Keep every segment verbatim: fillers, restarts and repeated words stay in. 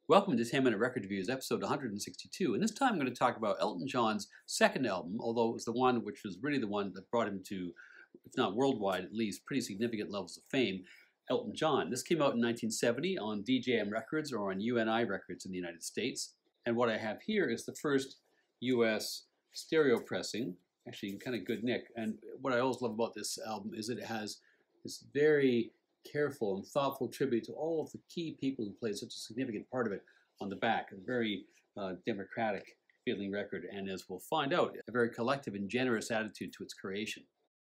Welcome to ten minute Record Reviews, episode one hundred sixty-two. And this time I'm going to talk about Elton John's second album, although it was the one which was really the one that brought him to, if not worldwide at least, pretty significant levels of fame, Elton John. This came out in nineteen seventy on D J M Records or on U N I Records in the United States. And what I have here is the first U S stereo pressing, actually in kind of good nick. And what I always love about this album is that it has this very careful and thoughtful tribute to all of the key people who played such a significant part of it on the back. A very uh, democratic feeling record, and as we'll find out, a very collective and generous attitude to its creation.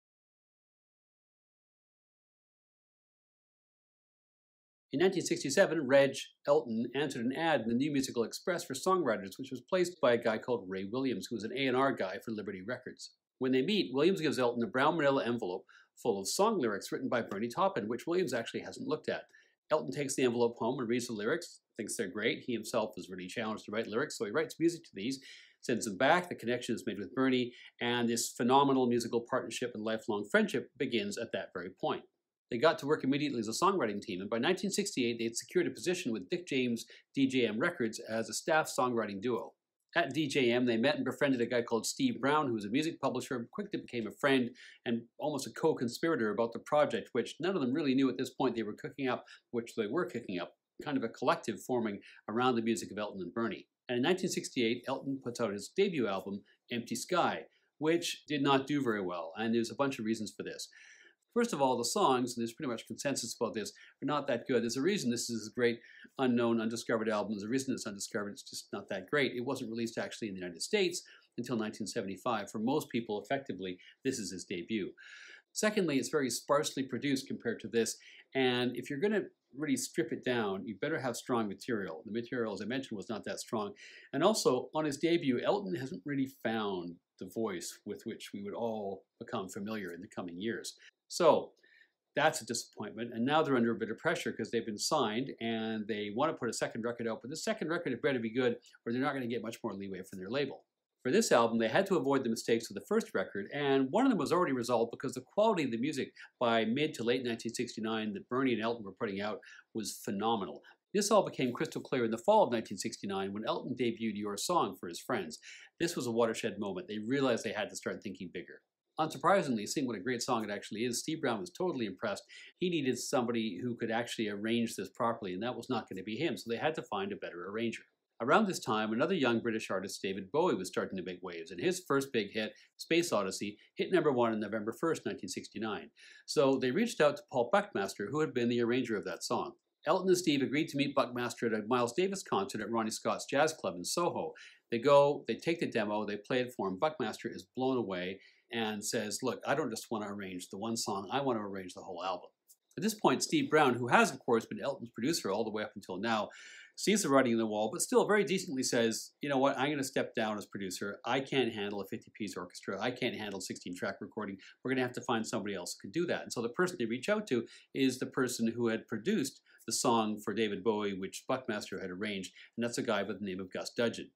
In nineteen sixty-seven, Reg Elton answered an ad in the New Musical Express for songwriters, which was placed by a guy called Ray Williams, who was an A and R guy for Liberty Records. When they meet, Williams gives Elton a brown manila envelope full of song lyrics written by Bernie Taupin, which Williams actually hasn't looked at. Elton takes the envelope home and reads the lyrics, thinks they're great. He himself is really challenged to write lyrics, so he writes music to these, sends them back. The connection is made with Bernie, and this phenomenal musical partnership and lifelong friendship begins at that very point. They got to work immediately as a songwriting team, and by nineteen sixty-eight, they had secured a position with Dick James' D J M Records as a staff songwriting duo. At D J M, they met and befriended a guy called Steve Brown, who was a music publisher, and quickly became a friend and almost a co-conspirator about the project, which none of them really knew at this point they were cooking up, which they were cooking up, kind of a collective forming around the music of Elton and Bernie. And in nineteen sixty-eight, Elton puts out his debut album, Empty Sky, which did not do very well, and there's a bunch of reasons for this. First of all, the songs, and there's pretty much consensus about this, are not that good. There's a reason this is a great unknown, undiscovered album. There's a reason it's undiscovered. It's just not that great. It wasn't released actually in the United States until nineteen seventy-five. For most people, effectively, this is his debut. Secondly, it's very sparsely produced compared to this. And if you're going to really strip it down, you better have strong material. The material, as I mentioned, was not that strong. And also, on his debut, Elton hasn't really found the voice with which we would all become familiar in the coming years. So that's a disappointment, and now they're under a bit of pressure because they've been signed and they want to put a second record out, but the second record had better be good or they're not going to get much more leeway from their label. For this album, they had to avoid the mistakes of the first record, and one of them was already resolved because the quality of the music by mid to late nineteen sixty-nine that Bernie and Elton were putting out was phenomenal. This all became crystal clear in the fall of nineteen sixty-nine when Elton debuted Your Song for his friends. This was a watershed moment. They realized they had to start thinking bigger. Unsurprisingly, seeing what a great song it actually is, Steve Brown was totally impressed. He needed somebody who could actually arrange this properly, and that was not going to be him, so they had to find a better arranger. Around this time, another young British artist, David Bowie, was starting to make waves, and his first big hit, Space Odyssey, hit number one on November first, nineteen sixty-nine. So they reached out to Paul Buckmaster, who had been the arranger of that song. Elton and Steve agreed to meet Buckmaster at a Miles Davis concert at Ronnie Scott's Jazz Club in Soho. They go, they take the demo, they play it for him. Buckmaster is blown away and says, look, I don't just want to arrange the one song, I want to arrange the whole album. At this point, Steve Brown, who has, of course, been Elton's producer all the way up until now, sees the writing on the wall, but still very decently says, you know what, I'm going to step down as producer. I can't handle a fifty-piece orchestra. I can't handle sixteen track recording. We're going to have to find somebody else who can do that. And so the person they reach out to is the person who had produced the song for David Bowie, which Buckmaster had arranged, and that's a guy by the name of Gus Dudgeon.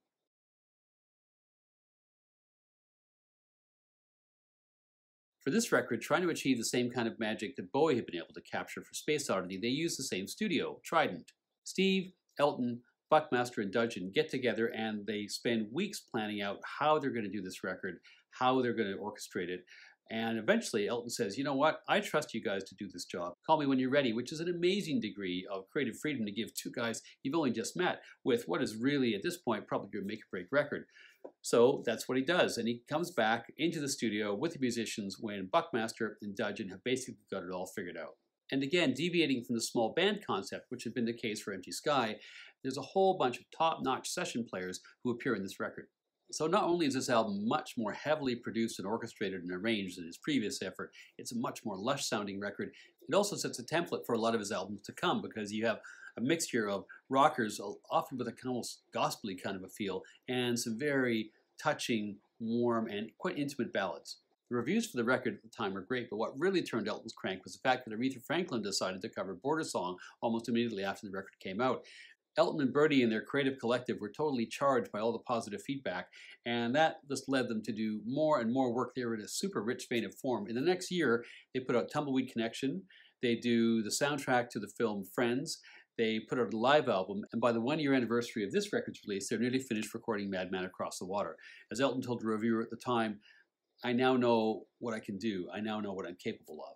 For this record, trying to achieve the same kind of magic that Bowie had been able to capture for Space Oddity, they used the same studio, Trident. Steve, Elton, Buckmaster, and Dudgeon get together and they spend weeks planning out how they're going to do this record, how they're going to orchestrate it. And eventually Elton says, you know what, I trust you guys to do this job. Call me when you're ready, which is an amazing degree of creative freedom to give two guys you've only just met with what is really, at this point, probably your make or break record. So that's what he does, and he comes back into the studio with the musicians when Buckmaster and Dudgeon have basically got it all figured out. And again, deviating from the small band concept, which had been the case for Empty Sky, there's a whole bunch of top-notch session players who appear in this record. So not only is this album much more heavily produced and orchestrated and arranged than his previous effort, it's a much more lush-sounding record. It also sets a template for a lot of his albums to come because you have a mixture of rockers, often with a almost gospel-y kind of a feel, and some very touching, warm, and quite intimate ballads. The reviews for the record at the time were great, but what really turned Elton's crank was the fact that Aretha Franklin decided to cover Border Song almost immediately after the record came out. Elton and Bernie and their creative collective were totally charged by all the positive feedback, and that just led them to do more and more work. They were in a super rich vein of form. In the next year, they put out Tumbleweed Connection. They do the soundtrack to the film Friends. they put out a live album, and by the one-year anniversary of this record's release, they're nearly finished recording Madman Across the Water. As Elton told a reviewer at the time, "I now know what I can do. I now know what I'm capable of."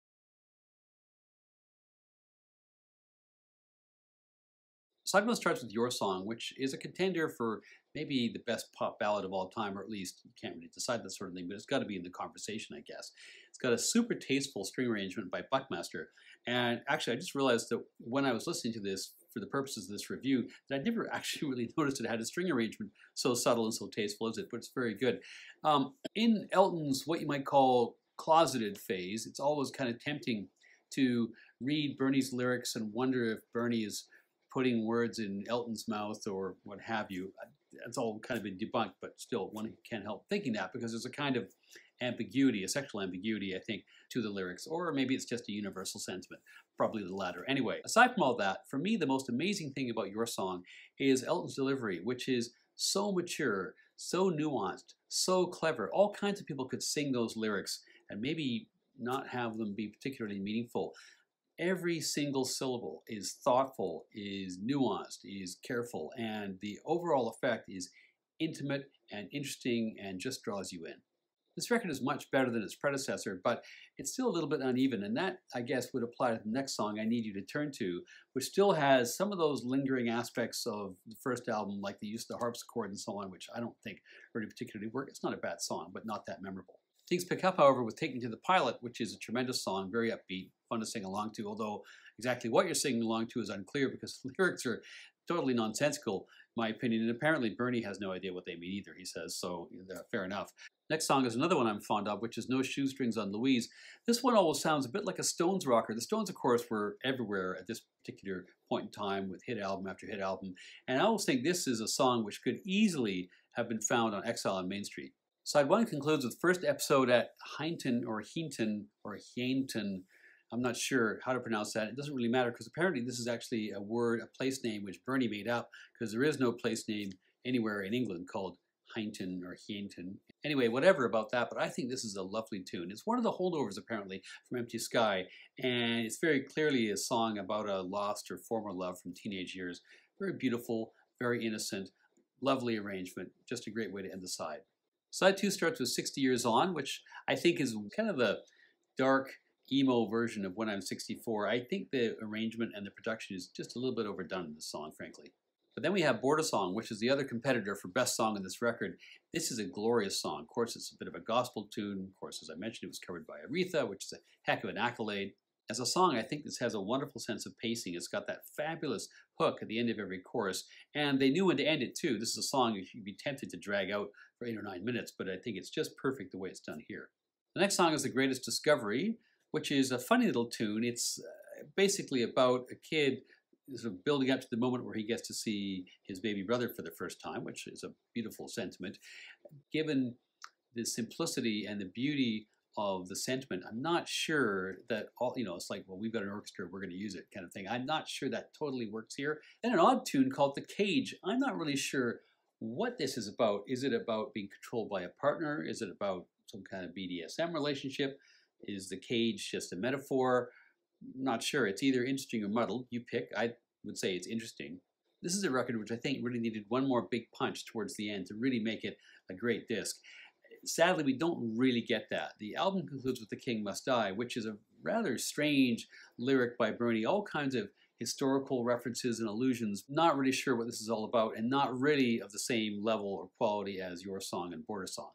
Side one starts with Your Song, which is a contender for maybe the best pop ballad of all time, or at least you can't really decide that sort of thing, but it's got to be in the conversation, I guess. It's got a super tasteful string arrangement by Buckmaster, and actually I just realized that when I was listening to this for the purposes of this review, that I never actually really noticed it had a string arrangement so subtle and so tasteful as it, but it's very good. Um, in Elton's what you might call closeted phase, it's always kind of tempting to read Bernie's lyrics and wonder if Bernie is putting words in Elton's mouth or what have you. It's all kind of been debunked, but still one can't help thinking that because there's a kind of ambiguity, a sexual ambiguity, I think, to the lyrics, or maybe it's just a universal sentiment, probably the latter. Anyway, aside from all that, for me, the most amazing thing about Your Song is Elton's delivery, which is so mature, so nuanced, so clever. All kinds of people could sing those lyrics and maybe not have them be particularly meaningful. Every single syllable is thoughtful, is nuanced, is careful, and the overall effect is intimate and interesting and just draws you in. This record is much better than its predecessor, but it's still a little bit uneven, and that, I guess, would apply to the next song, I Need You to Turn To, which still has some of those lingering aspects of the first album, like the use of the harpsichord and so on, which I don't think really particularly work. It's not a bad song, but not that memorable. Things pick up, however, with Take Me to the Pilot, which is a tremendous song, very upbeat, fun to sing along to, although exactly what you're singing along to is unclear because the lyrics are totally nonsensical, in my opinion, and apparently Bernie has no idea what they mean either, he says, so uh, fair enough. Next song is another one I'm fond of, which is No Shoestrings on Louise. This one always sounds a bit like a Stones rocker. The Stones, of course, were everywhere at this particular point in time with hit album after hit album, and I always think this is a song which could easily have been found on Exile on Main Street. Side one concludes with the first episode at Heinton or Heinton or Heinton. I'm not sure how to pronounce that. It doesn't really matter because apparently this is actually a word, a place name which Bernie made up because there is no place name anywhere in England called Heinton or Heinton. Anyway, whatever about that, but I think this is a lovely tune. It's one of the holdovers apparently from Empty Sky, and it's very clearly a song about a lost or former love from teenage years. Very beautiful, very innocent, lovely arrangement. Just a great way to end the side. Side two starts with sixty Years On, which I think is kind of the dark, emo version of When I'm sixty-four. I think the arrangement and the production is just a little bit overdone in this song, frankly. But then we have Border Song, which is the other competitor for best song in this record. This is a glorious song. Of course, it's a bit of a gospel tune. Of course, as I mentioned, it was covered by Aretha, which is a heck of an accolade. As a song, I think this has a wonderful sense of pacing. It's got that fabulous hook at the end of every chorus, and they knew when to end it too. This is a song you'd be tempted to drag out for eight or nine minutes, but I think it's just perfect the way it's done here. The next song is The Greatest Discovery, which is a funny little tune. It's uh, basically about a kid sort of building up to the moment where he gets to see his baby brother for the first time, which is a beautiful sentiment. Given the simplicity and the beauty of the sentiment, I'm not sure that all, you know, it's like, well, we've got an orchestra, we're going to use it kind of thing. I'm not sure that totally works here. And an odd tune called The Cage. I'm not really sure what this is about. Is it about being controlled by a partner? Is it about some kind of B D S M relationship? Is the cage just a metaphor? Not sure. It's either interesting or muddled. You pick. I would say it's interesting. This is a record which I think really needed one more big punch towards the end to really make it a great disc. Sadly, we don't really get that. The album concludes with The King Must Die, which is a rather strange lyric by Bernie, all kinds of historical references and allusions. Not really sure what this is all about, and not really of the same level or quality as Your Song and Border Song.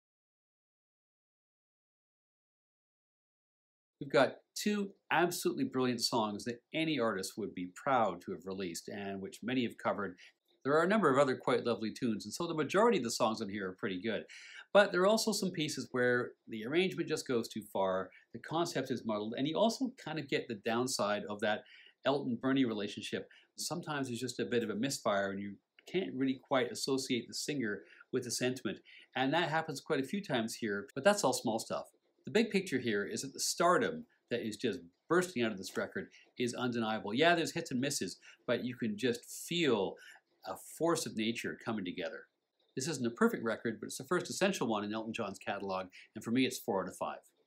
We've got two absolutely brilliant songs that any artist would be proud to have released and which many have covered. There are a number of other quite lovely tunes, and so the majority of the songs on here are pretty good. But there are also some pieces where the arrangement just goes too far, the concept is muddled, and you also kind of get the downside of that Elton-Bernie relationship. Sometimes there's just a bit of a misfire and you can't really quite associate the singer with the sentiment. And that happens quite a few times here, but that's all small stuff. The big picture here is that the stardom that is just bursting out of this record is undeniable. Yeah, there's hits and misses, but you can just feel a force of nature coming together. This isn't a perfect record, but it's the first essential one in Elton John's catalog, and for me it's four out of five.